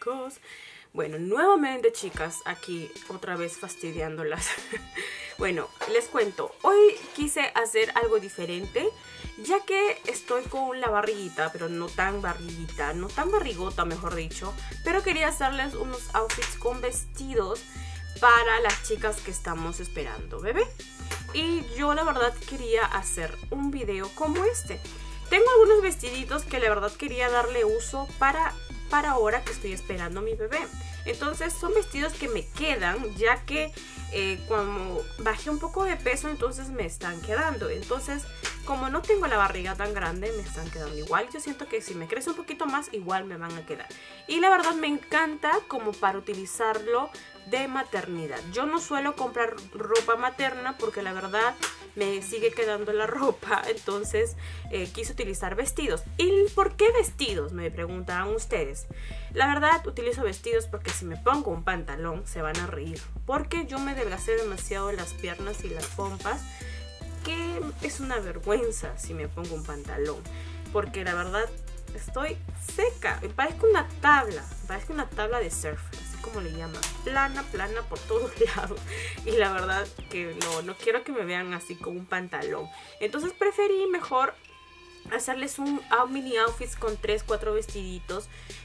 chicos. Bueno, nuevamente chicas, aquí otra vez fastidiándolas. Bueno, les cuento, hoy quise hacer algo diferente, ya que estoy con la barriguita, pero no tan barriguita, no tan barrigota mejor dicho, pero quería hacerles unos outfits con vestidos para las chicas que estamos esperando bebé. Y yo la verdad quería hacer un video como este. Tengo algunos vestiditos que la verdad quería darle uso para ahora que estoy esperando a mi bebé. Entonces son vestidos que me quedan, ya que cuando bajé un poco de peso entonces me están quedando. Entonces como no tengo la barriga tan grande me están quedando igual. Yo siento que si me crece un poquito más igual me van a quedar. Y la verdad me encanta como para utilizarlo de maternidad. Yo no suelo comprar ropa materna porque la verdad me sigue quedando la ropa. Entonces quise utilizar vestidos. ¿Y por qué vestidos? Me preguntaban ustedes. La verdad utilizo vestidos porque si me pongo un pantalón se van a reír. Porque yo me adelgacé demasiado las piernas y las pompas, que es una vergüenza si me pongo un pantalón. Porque la verdad estoy seca. Me parezco una tabla de surf, así como le llaman. Plana por todos lados. Y la verdad que no quiero que me vean así con un pantalón. Entonces preferí mejor hacerles un mini outfits con 3-4 vestiditos,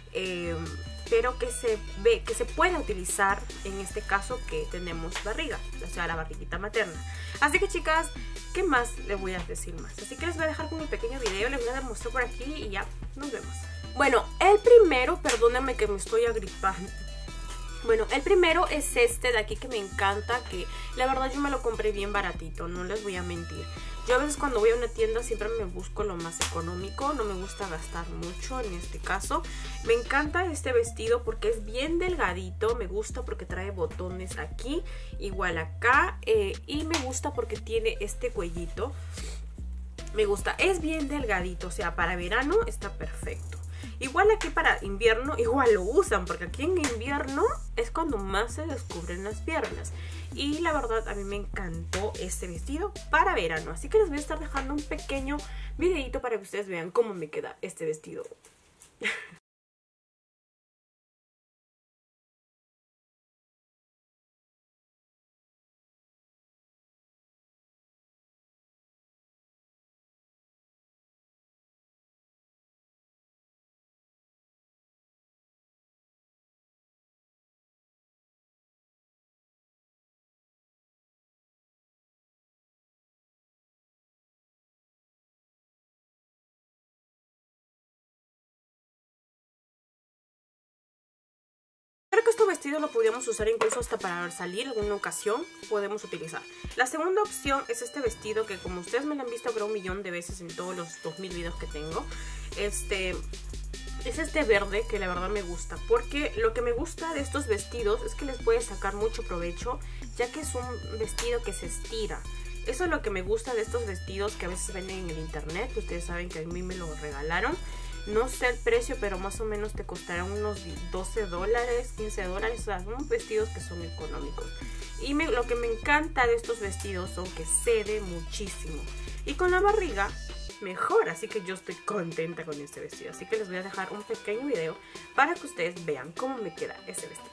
pero que se pueda utilizar en este caso que tenemos barriga, o sea la barriguita materna. Así que chicas, ¿qué más les voy a decir más? Así que les voy a dejar con un pequeño video, les voy a demostrar por aquí y ya nos vemos. Bueno, el primero, perdónenme que me estoy agripando. Bueno, el primero es este de aquí que me encanta, que la verdad yo me lo compré bien baratito, no les voy a mentir. Yo a veces cuando voy a una tienda siempre me busco lo más económico, no me gusta gastar mucho en este caso. Me encanta este vestido porque es bien delgadito, me gusta porque trae botones aquí, igual acá, y me gusta porque tiene este cuellito. Me gusta, es bien delgadito, o sea, para verano está perfecto. Igual aquí para invierno, igual lo usan, porque aquí en invierno es cuando más se descubren las piernas. Y la verdad a mí me encantó este vestido para verano. Así que les voy a estar dejando un pequeño videito para que ustedes vean cómo me queda este vestido. Creo que este vestido lo podríamos usar incluso hasta para salir alguna ocasión, podemos utilizar. La segunda opción es este vestido que como ustedes me lo han visto creo 1.000.000 de veces en todos los 2000 videos que tengo. Es este verde que la verdad me gusta, porque lo que me gusta de estos vestidos es que les puedes sacar mucho provecho, ya que es un vestido que se estira. Eso es lo que me gusta de estos vestidos que a veces venden en el internet, que ustedes saben que a mí me lo regalaron. No sé el precio, pero más o menos te costarán unos $12, $15. O sea, son vestidos que son económicos. Y lo que me encanta de estos vestidos son que cede muchísimo. Y con la barriga, mejor. Así que yo estoy contenta con este vestido. Así que les voy a dejar un pequeño video para que ustedes vean cómo me queda ese vestido.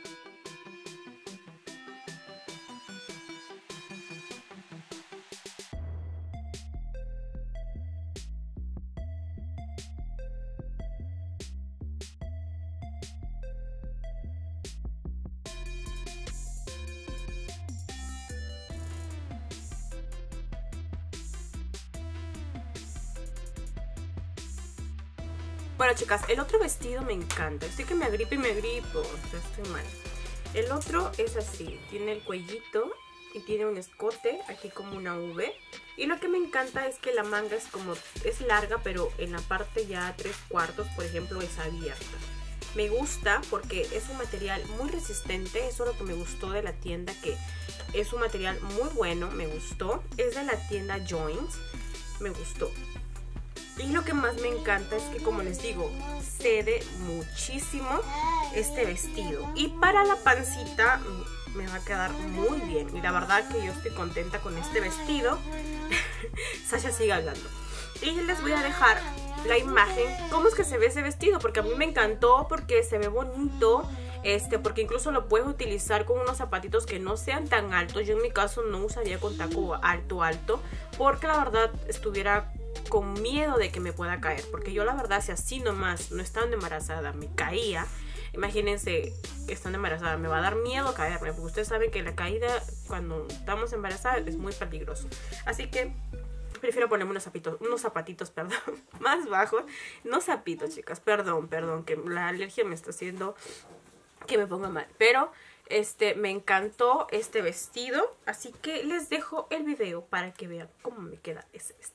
Bueno chicas, el otro vestido me encanta. Estoy que me agripo, estoy mal. El otro es así, tiene el cuellito y tiene un escote aquí como una V. Y lo que me encanta es que la manga es larga, pero en la parte ya 3/4, por ejemplo, es abierta. Me gusta porque es un material muy resistente. Eso es lo que me gustó de la tienda, que es un material muy bueno, me gustó. Es de la tienda Joins, me gustó. Y lo que más me encanta es que, como les digo, cede muchísimo este vestido. Y para la pancita me va a quedar muy bien. Y la verdad que yo estoy contenta con este vestido. Sasha sigue hablando. Y les voy a dejar la imagen, cómo es que se ve ese vestido, porque a mí me encantó, porque se ve bonito, porque incluso lo puedes utilizar con unos zapatitos que no sean tan altos. Yo en mi caso no usaría con taco alto, porque la verdad estuviera con miedo de que me pueda caer, porque yo la verdad, si así nomás, no estando embarazada, me caía, imagínense que estando embarazada, me va a dar miedo caerme, porque ustedes saben que la caída cuando estamos embarazadas es muy peligroso. Así que prefiero ponerme unos zapatitos, perdón, más bajos. No zapitos, chicas, perdón, que la alergia me está haciendo que me ponga mal. Pero me encantó este vestido, así que les dejo el video para que vean cómo me queda ese vestido.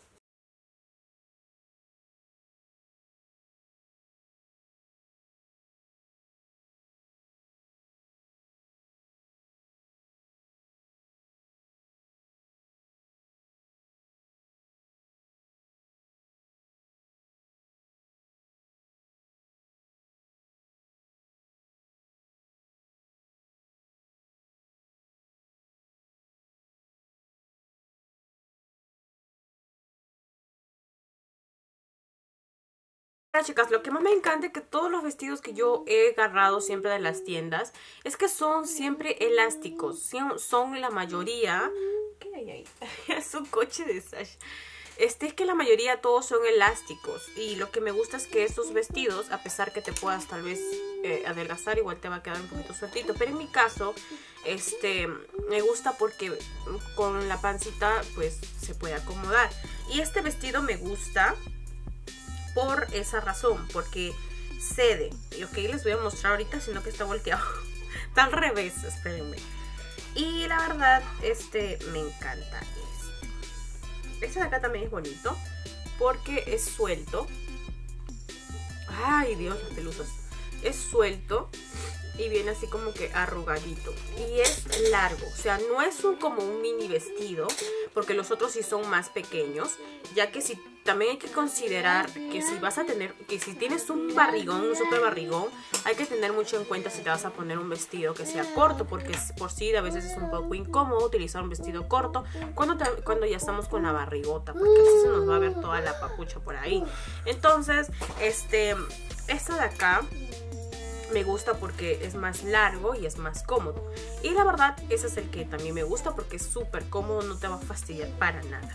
Chicas, lo que más me encanta es que todos los vestidos que yo he agarrado siempre de las tiendas es que son siempre elásticos, son la mayoría. ¿Qué hay ahí? Es un coche de Sasha. Es que la mayoría todos son elásticos, y lo que me gusta es que estos vestidos, a pesar que te puedas tal vez adelgazar, igual te va a quedar un poquito sueltito, pero en mi caso me gusta porque con la pancita pues se puede acomodar. Y este vestido me gusta por esa razón, porque cede. Y ok, les voy a mostrar ahorita, sino que está volteado. Está al revés, espérenme. Y la verdad, me encanta este de acá también es bonito, porque es suelto. Ay, Dios, las pelusas. Es suelto y viene así como que arrugadito. Y es largo, o sea, no es como un mini vestido, porque los otros sí son más pequeños, ya que si también hay que considerar que si tienes un barrigón, un super barrigón, hay que tener mucho en cuenta si te vas a poner un vestido que sea corto, porque por sí a veces es un poco incómodo utilizar un vestido corto cuando ya estamos con la barrigota, porque así se nos va a ver toda la papucha por ahí. Entonces, este de acá me gusta porque es más largo y es más cómodo. Y la verdad, ese es el que también me gusta porque es súper cómodo, no te va a fastidiar para nada.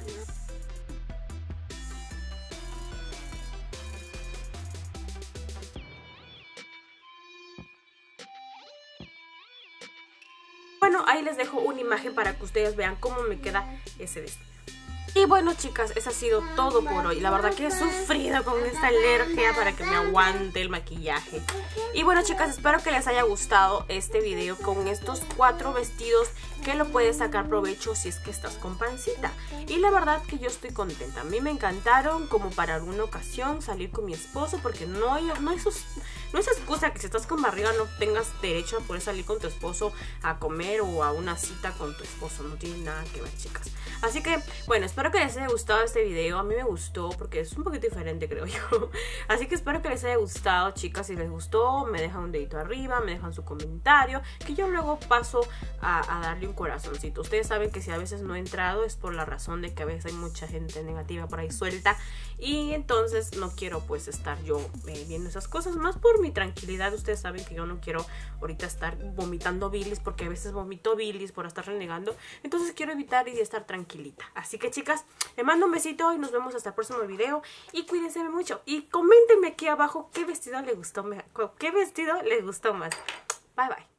Bueno, ahí les dejo una imagen para que ustedes vean cómo me queda ese vestido. Y bueno, chicas, eso ha sido todo por hoy. La verdad que he sufrido con esta alergia para que me aguante el maquillaje. Y bueno, chicas, espero que les haya gustado este video con estos 4 vestidos que lo puedes sacar provecho si es que estás con pancita. Y la verdad que yo estoy contenta. A mí me encantaron como para alguna ocasión salir con mi esposo, porque no es excusa que si estás con barriga no tengas derecho a poder salir con tu esposo a comer o a una cita con tu esposo. No tiene nada que ver, chicas. Así que, bueno, espero que les haya gustado este video. A mí me gustó porque es un poquito diferente, creo yo. Así que espero que les haya gustado, chicas. Si les gustó, me dejan un dedito arriba, me dejan su comentario, que yo luego paso a darle un corazoncito. Ustedes saben que si a veces no he entrado es por la razón de que a veces hay mucha gente negativa por ahí suelta, y entonces no quiero pues estar yo viendo esas cosas, más por mi tranquilidad. Ustedes saben que yo no quiero ahorita estar vomitando bilis, porque a veces vomito bilis por estar renegando, entonces quiero evitar y estar tranquilita. Así que, chicas, les mando un besito y nos vemos hasta el próximo video, y cuídense mucho y coméntenme aquí abajo qué vestido les gustó más. Bye bye.